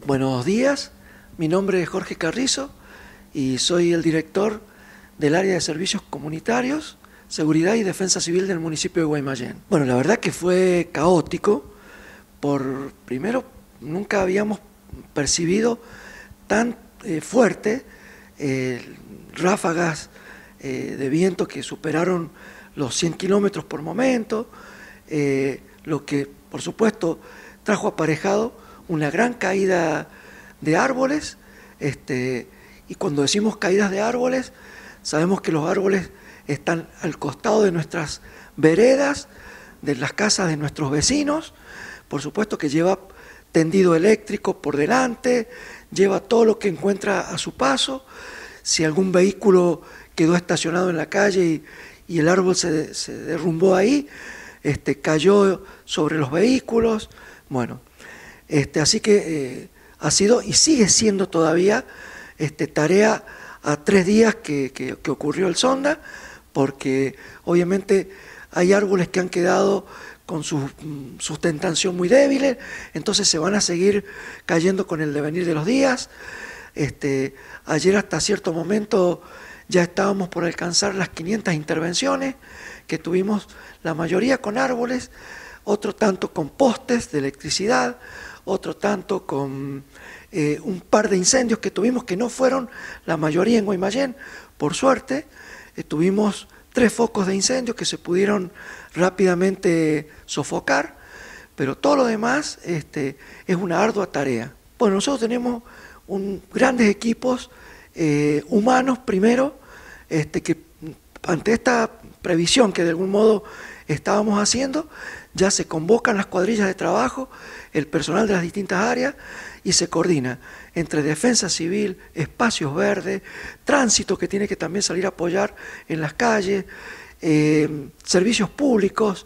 Buenos días, mi nombre es Jorge Carrizo y soy el director del área de servicios comunitarios, seguridad y defensa civil del municipio de Guaymallén. Bueno, la verdad que fue caótico, primero nunca habíamos percibido tan fuerte ráfagas de viento que superaron los 100 kilómetros por momento, lo que por supuesto trajo aparejado una gran caída de árboles, y cuando decimos caídas de árboles, sabemos que los árboles están al costado de nuestras veredas, de las casas de nuestros vecinos, por supuesto que lleva tendido eléctrico por delante, lleva todo lo que encuentra a su paso. Si algún vehículo quedó estacionado en la calle y el árbol se derrumbó ahí, cayó sobre los vehículos. Bueno, así que ha sido y sigue siendo todavía tarea a 3 días que ocurrió el Sonda, porque obviamente hay árboles que han quedado con su sustentación muy débiles, entonces se van a seguir cayendo con el devenir de los días. Ayer hasta cierto momento ya estábamos por alcanzar las 500 intervenciones que tuvimos, la mayoría con árboles, otro tanto con postes de electricidad, otro tanto con un par de incendios que tuvimos, que no fueron la mayoría en Guaymallén, por suerte. Tuvimos 3 focos de incendios que se pudieron rápidamente sofocar, pero todo lo demás es una ardua tarea. Bueno, nosotros tenemos grandes equipos humanos primero, que ante esta previsión que de algún modo estábamos haciendo, ya se convocan las cuadrillas de trabajo, el personal de las distintas áreas, y se coordina entre defensa civil, espacios verdes, tránsito que tiene que también salir a apoyar en las calles, servicios públicos,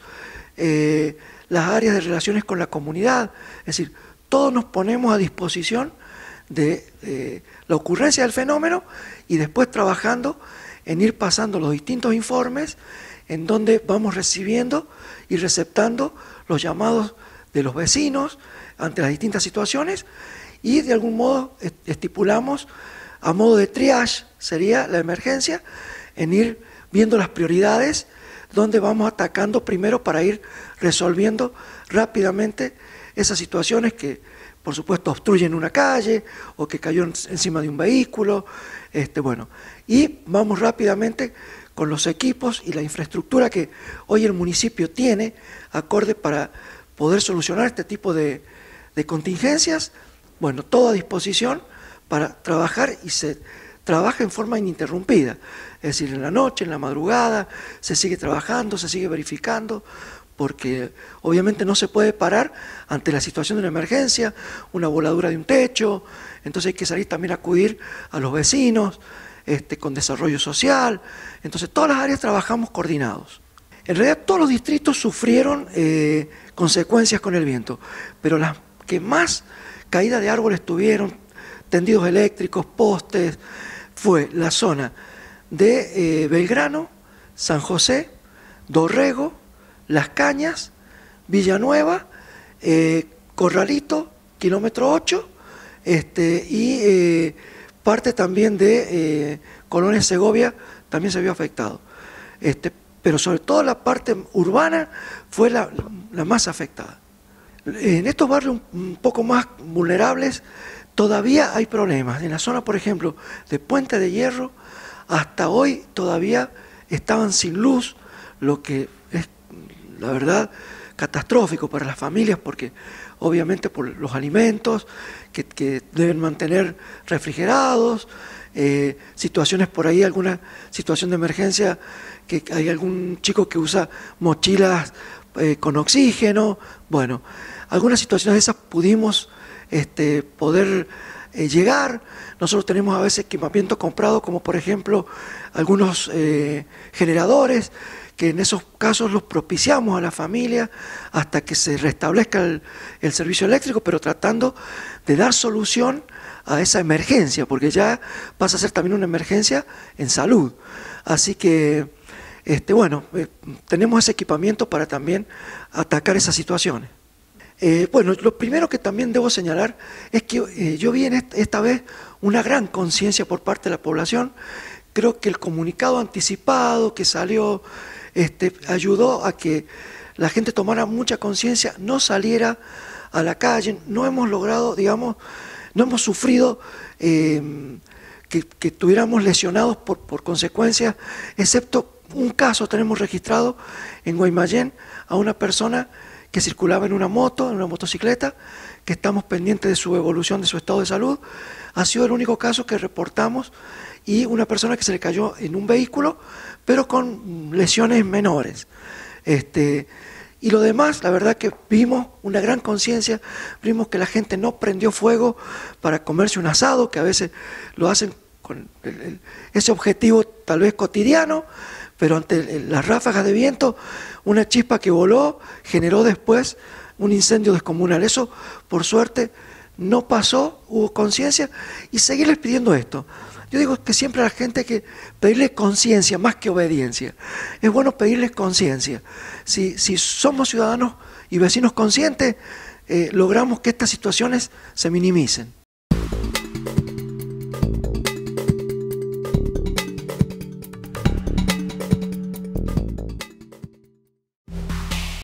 las áreas de relaciones con la comunidad. Es decir, todos nos ponemos a disposición de la ocurrencia del fenómeno y después trabajando en ir pasando los distintos informes en donde vamos recibiendo y receptando los llamados de los vecinos ante las distintas situaciones, y de algún modo estipulamos a modo de triage, sería la emergencia, en ir viendo las prioridades donde vamos atacando primero para ir resolviendo rápidamente esas situaciones que por supuesto obstruyen una calle o que cayó encima de un vehículo, bueno, y vamos rápidamente con los equipos y la infraestructura que hoy el municipio tiene acorde para poder solucionar este tipo de contingencias. Bueno, todo a disposición para trabajar, y se trabaja en forma ininterrumpida, es decir, en la noche, en la madrugada, se sigue trabajando, se sigue verificando, porque obviamente no se puede parar ante la situación de una emergencia, una voladura de un techo, entonces hay que salir también a acudir a los vecinos, con desarrollo social. Entonces todas las áreas trabajamos coordinados. En realidad todos los distritos sufrieron consecuencias con el viento, pero las que más caída de árboles tuvieron, tendidos eléctricos, postes, fue la zona de Belgrano, San José, Dorrego, Las Cañas, Villanueva, Corralito, kilómetro 8, y parte también de Colonia Segovia también se vio afectado. Pero sobre todo la parte urbana fue la más afectada. En estos barrios un poco más vulnerables todavía hay problemas. En la zona, por ejemplo, de Puente de Hierro, hasta hoy todavía estaban sin luz, lo que es, la verdad, catastrófico para las familias, porque obviamente por los alimentos que deben mantener refrigerados, situaciones por ahí, alguna situación de emergencia, que hay algún chico que usa mochilas con oxígeno. Bueno, algunas situaciones de esas pudimos poder llegar. Nosotros tenemos a veces equipamiento comprado, como por ejemplo algunos generadores, que en esos casos los propiciamos a la familia hasta que se restablezca el servicio eléctrico, pero tratando de dar solución a esa emergencia, porque ya pasa a ser también una emergencia en salud. Así que, bueno, tenemos ese equipamiento para también atacar esas situaciones. Bueno, lo primero que también debo señalar es que yo vi en esta vez una gran conciencia por parte de la población. Creo que el comunicado anticipado que salió ayudó a que la gente tomara mucha conciencia, no saliera a la calle. No hemos logrado, digamos, no hemos sufrido que tuviéramos lesionados por consecuencias, excepto un caso tenemos registrado en Guaymallén a una persona que circulaba en una moto, en una motocicleta, que estamos pendientes de su evolución, de su estado de salud. Ha sido el único caso que reportamos, y una persona que se le cayó en un vehículo, pero con lesiones menores. Y lo demás, la verdad que vimos una gran conciencia, vimos que la gente no prendió fuego para comerse un asado, que a veces lo hacen con ese objetivo tal vez cotidiano, pero ante las ráfagas de viento, una chispa que voló generó después un incendio descomunal. Eso, por suerte, no pasó, hubo conciencia, y seguirles pidiendo esto. Yo digo que siempre a la gente hay que pedirles conciencia más que obediencia. Es bueno pedirles conciencia. Si somos ciudadanos y vecinos conscientes, logramos que estas situaciones se minimicen.